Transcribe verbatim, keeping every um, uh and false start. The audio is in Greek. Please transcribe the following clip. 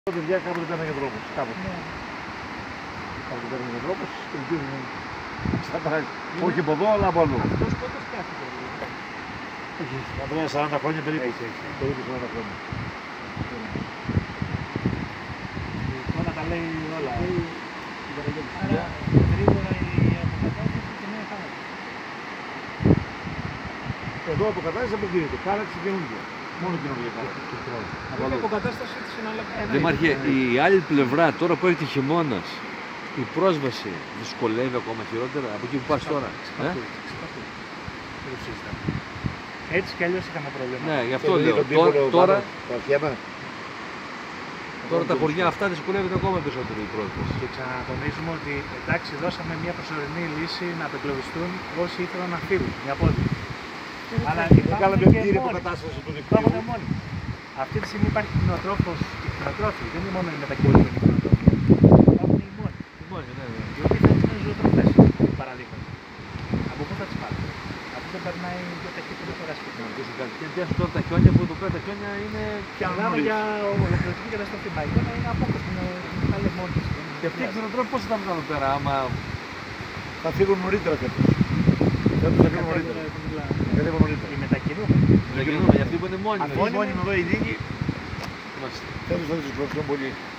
Τα παιδιά κάποτε παίρνουν για δρόμους, κάποτε. Ναι. Κάποτε παίρνουν για δρόμους, ελπίζουν στα πράγματα. Όχι από εδώ, αλλά από αλλού. Αυτός πότε φτιάχτηκε? Έχει, θα πρέπει σαράντα χρόνια περίπου. Έχει, έχει. Περίπου σαράντα χρόνια. Τώρα τα λέει όλα. Άρα γρήγορα η αποκατάσταση και νέα χάραξη. Εδώ αποκατάσταση αποκλείεται. Χάραξη καινούργια. Μόνο καινούργια χάραξη. Η αποκατάσταση της συναλλαγής. Δήμαρχε, η άλλη πλευρά τώρα που έχει χειμώνας, η πρόσβαση δυσκολεύει ακόμα χειρότερα από εκεί που πας τώρα. Ε? Έτσι κι αλλιώς είχαμε πρόβλημα. Ναι, γι' αυτό λέω. Τώρα, τώρα, τώρα τα χωριά αυτά δυσκολεύεται ακόμα περισσότερο η πρόσβαση. Και ξανατονίζουμε ότι εντάξει, δώσαμε μια προσωρινή λύση να απεγκλωβιστούν όσοι ήθελαν να φύγουν, μια πόλη. Αλλά κάναμε πλήρη αποκατάσταση του δικτύου. Υπάρχουν μόνοι. Αυτή τη στιγμή υπάρχει κτηνοτρόφος και κτηνοτρόφοι. Δεν είναι μόνο οι μετακινούμενοι κτηνοτρόφοι. Υπάρχουν οι μόνοι. Οι μόνοι, ναι, ναι. Οι οποίοι θα έχουν ζωοτροφές, παραδείγματα. Από πού θα τις πάρουν? Αυτό δεν περνάει πιο ταχύτερο τώρα σπίτι. Και πιάσουν τώρα τα χιόνια που εδώ πέρα τα χιόνια είναι πια μιλάμε για ολοκληρωτική καταστροφή. Μπαγιώνα είναι απόκοσμο, είναι πάλι μόνοι της. Και αυτοί οι κτηνοτρόφοι πώς θα τα βγάλουν πέρα, άμα... Θα φύγουν νωρίτερα φέτος. Φέτος θα φύγουν νωρίτερα. Οι μετακινούμενοι. μετακινούμενοι, αυτοί που είναι μόνιμοι. Αυτοί οι μόνιμοι εδώ οι λίγοι, φέτος θα τους προσφέρουν πολύ.